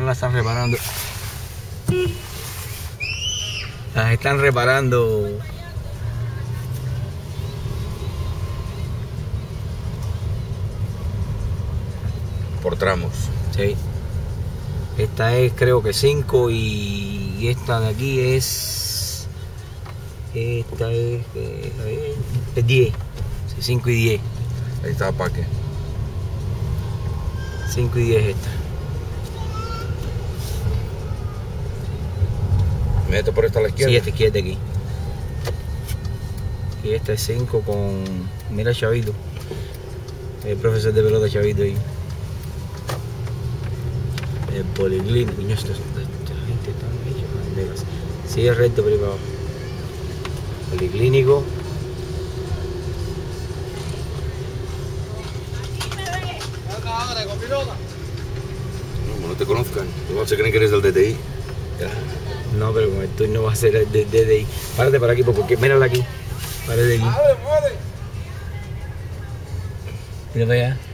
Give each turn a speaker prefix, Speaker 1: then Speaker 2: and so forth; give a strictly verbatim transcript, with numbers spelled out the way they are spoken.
Speaker 1: la están reparando. Las están reparando.
Speaker 2: Por tramos.
Speaker 1: Sí. Esta es creo que cinco y esta de aquí es... Esta es... Eh, es diez. Sí, cinco y diez.
Speaker 2: Ahí está Paque.
Speaker 1: cinco y diez esta.
Speaker 2: ¿Me meto por esta a la izquierda?
Speaker 1: Sí, esta izquierda aquí. Y esta es cinco con... Mira Chavito. El profesor de pelota Chavito ahí. El policlínico. Coño, esta, esta, esta gente está hecha banderas. Sigue recto por ahí para abajo. Policlínico.
Speaker 2: No, como no te conozcan, igual se creen que eres del D T I.
Speaker 1: No, pero con esto no va a ser el D T I. Párate para aquí, porque mírala aquí. Párate aquí. Mira para allá.